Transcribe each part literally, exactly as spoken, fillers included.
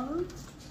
So,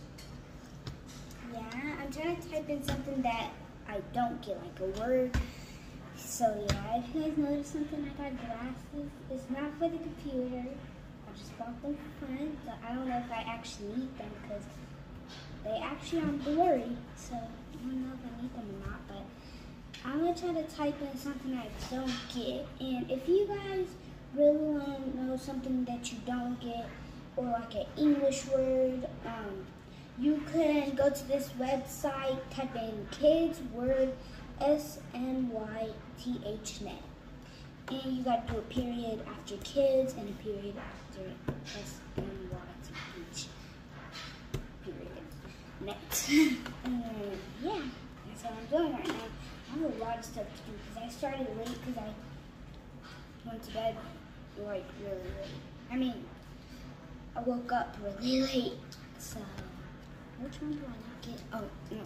yeah, I'm trying to type in something that I don't get, like a word. So, yeah, if you guys notice something, I got glasses. It's not for the computer. I just bought them for fun. So I don't know if I actually need them because they actually are blurry. So I don't know if I need them or not. But I'm going to try to type in something I don't get. And if you guys really want to know something that you don't get, or like an English word, um, you can go to this website, type in kids word, S M Y T H net. And you got to do a period after kids and a period after S M Y T H period net. And yeah, that's what I'm doing right now. I have a lot of stuff to do because I started late because I went to bed like really late. I mean, I woke up really late. So, which one do I not get? Oh, no.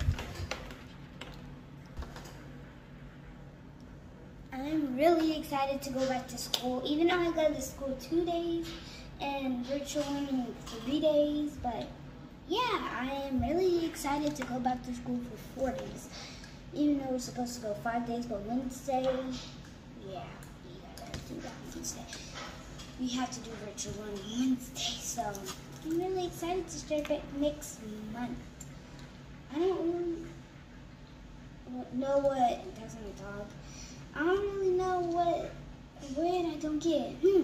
I'm really excited to go back to school, even though I go to school two days and virtual learning three days. But yeah, I am really excited to go back to school for four days. Even though we're supposed to go five days, but Wednesday, yeah, we gotta do that Wednesday. We have to do virtual learning Wednesday, so I'm really excited to start back next month. I don't really know what, that's my dog. I don't really know what word I don't get. Hmm.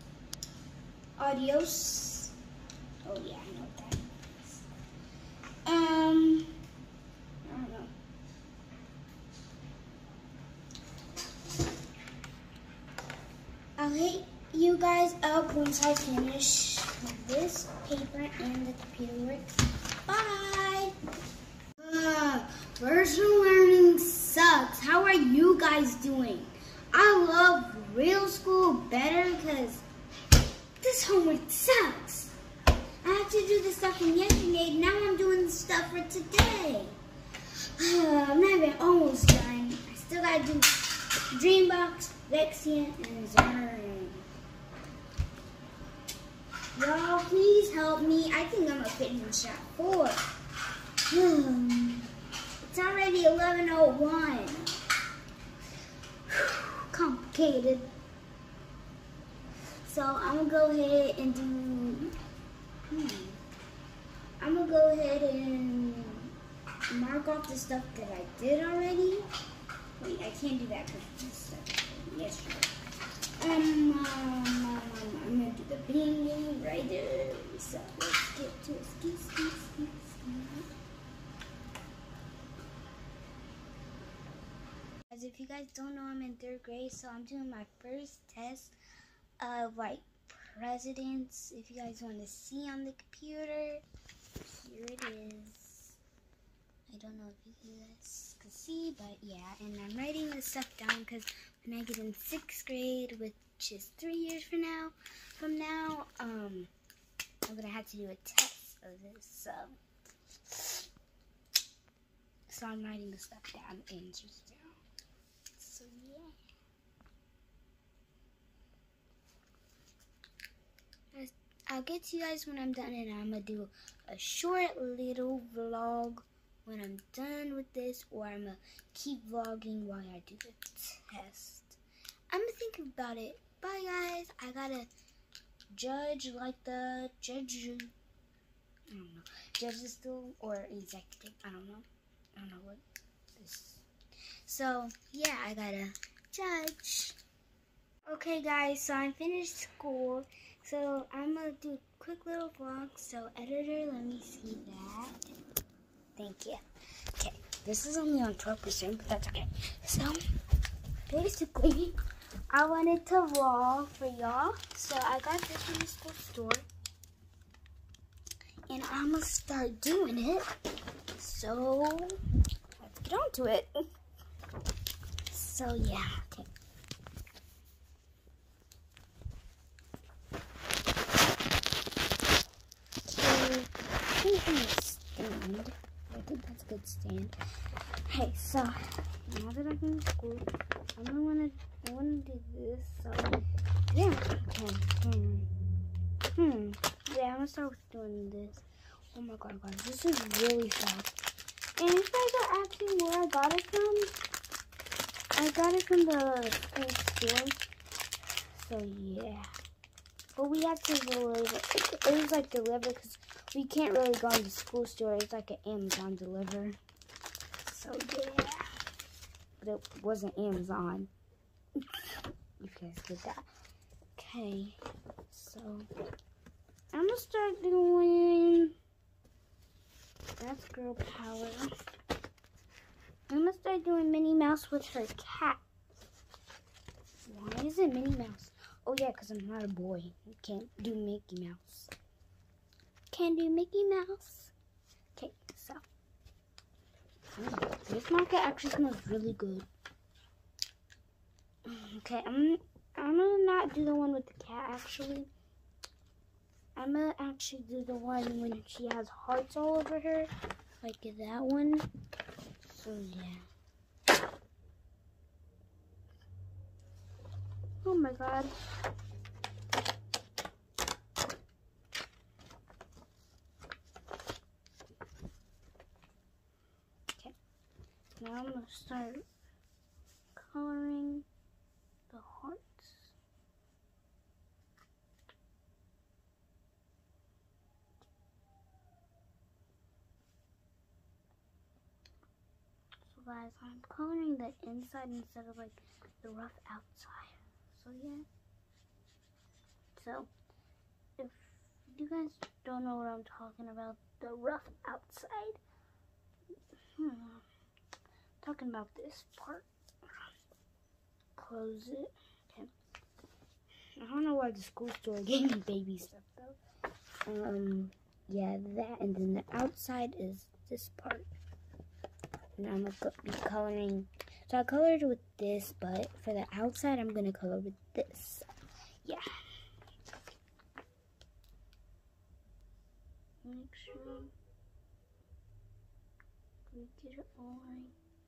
Adios. Oh yeah, I know what that is. Um, I don't know. I'll hit you guys up once I finish this paper and the computer works. Bye. Uh, virtual learning sucks. How are you guys doing? I love real school better because this homework sucks. I have to do the stuff from yesterday. Now I'm doing the stuff for today. Uh, I'm not even almost done. I still gotta do Dreambox, Vexian, and Zern. Y'all, please help me. I think I'm gonna finish shot four. It's already eleven oh one. Complicated. So I'm gonna go ahead and do. Hmm, I'm gonna go ahead and mark off the stuff that I did already. Wait, I can't do that because this stuff is yesterday. Um, um, um, I'm gonna do the bing right there. So let's get to it. Ski, ski, ski, ski. As if you guys don't know, I'm in third grade, so I'm doing my first test of like presidents. If you guys want to see on the computer, here it is. I don't know if you guys can see, but yeah. And I'm writing this stuff down because when I get in sixth grade, which is three years from now, from now, um, I'm gonna have to do a test of this. So, so I'm writing the stuff down, answers down. So yeah. I'll get to you guys when I'm done, and I'm gonna do a short little vlog when I'm done with this, or I'm gonna keep vlogging while I do the test. I'm gonna think about it. Bye guys. I gotta judge like the judge. I don't know. Judge is still or executive. I don't know. I don't know what this. So yeah, I gotta judge. Okay guys, so I'm finished school. So I'm gonna do a quick little vlog. So editor, let me see that. Thank you. Okay, this is only on twelve percent, but that's okay. So basically, I wanted to vlog for y'all. So I got this from the school store. And I'm gonna start doing it. So let's get on to it. So yeah, okay. So I'm gonna stand. I think that's a good stand. Hey, so now that I'm in school, I'm gonna wanna I wanna do this. So yeah, okay. Hmm. Hmm. Yeah, I'm gonna start with doing this. Oh my god, guys, this is really fast. And if you guys are asking where I got it from, I got it from the school store. So yeah. But we had to deliver it. It was like delivered because we can't really go in the school store. It's like an Amazon deliver. So yeah. But it wasn't Amazon. You guys get that. Okay. So I'm gonna start doing that's girl power. I'm gonna start doing Minnie Mouse with her cat. Why is it Minnie Mouse? Oh yeah, because I'm not a boy. I can't do Mickey Mouse. Can't do Mickey Mouse. Okay, so mm, this market actually smells really good. Okay, I'm I'm gonna not do the one with the cat actually. I'm gonna actually do the one when she has hearts all over her, like that one. So yeah. Oh my god. Okay. Now I'm gonna start coloring the hearts. So guys, I'm coloring the inside instead of like the rough outside. So yeah. So if you guys don't know what I'm talking about, the rough outside. Hmm. Talking about this part. Close it. Okay. I don't know why the school store gave me baby stuff though. Um, yeah, that, and then the outside is this part. And I'm gonna be coloring. So I colored with this, but for the outside, I'm gonna color with this. Yeah. Make sure we get it all right.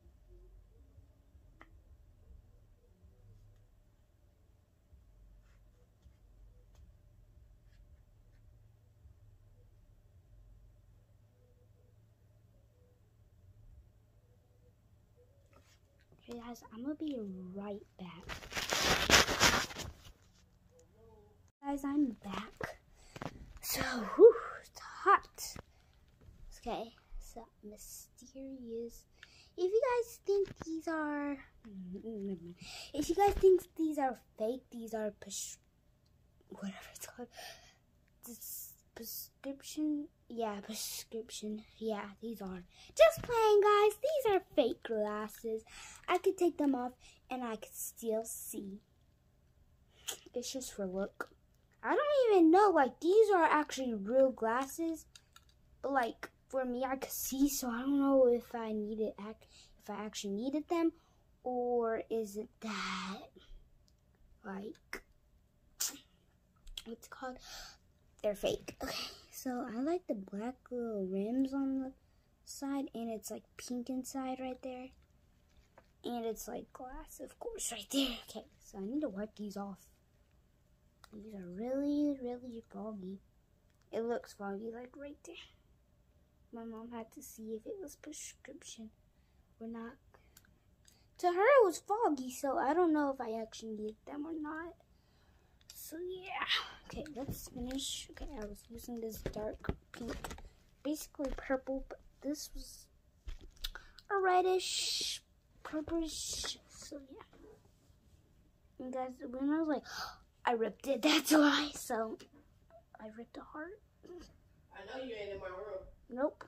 Okay guys, I'm gonna be right back. Guys, I'm back. So, whew, it's hot. Okay, so mysterious. If you guys think these are, if you guys think these are fake, these are pres whatever it's called. This prescription, yeah, prescription, yeah, these are. Just playing, guys. These are fake glasses. I could take them off and I could still see. It's just for look. I don't even know, like, these are actually real glasses, but like for me, I could see, so I don't know if I needed, if I actually needed them, or is it that, like, what's it called? They're fake. Okay, so I like the black little rims on the side, and it's like pink inside right there, and it's like glass, of course, right there. Okay, so I need to wipe these off. These are really, really foggy. It looks foggy, like right there. My mom had to see if it was prescription or not. To her, it was foggy, so I don't know if I actually needed them or not. So yeah. Okay, let's finish. Okay, I was using this dark pink, basically purple, but this was a reddish, purplish. So yeah. And guys, when I was like, I ripped it. That's why. So I ripped a heart. I know you ain't in my room. Nope.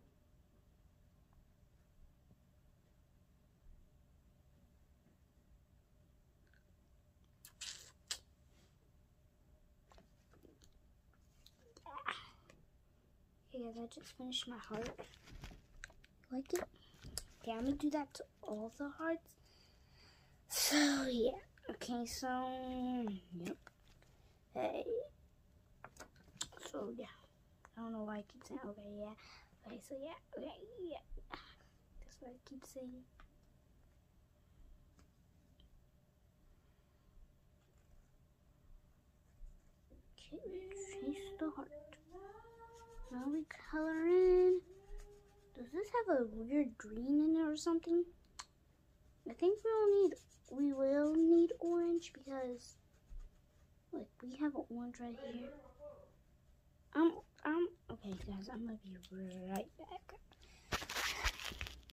Okay, guys, I just finished my heart. Like it? Okay, I'm gonna do that to all the hearts. So yeah. Okay, so yep. Hey. So yeah. I don't know why I keep saying okay, yeah. Okay, so yeah, okay, yeah. That's what I keep saying. Okay, trace the heart. Now we color in. Does this have a weird green in it or something? I think we'll need we will need orange because look, we have an orange right here. Um um okay guys, I'm gonna be right back.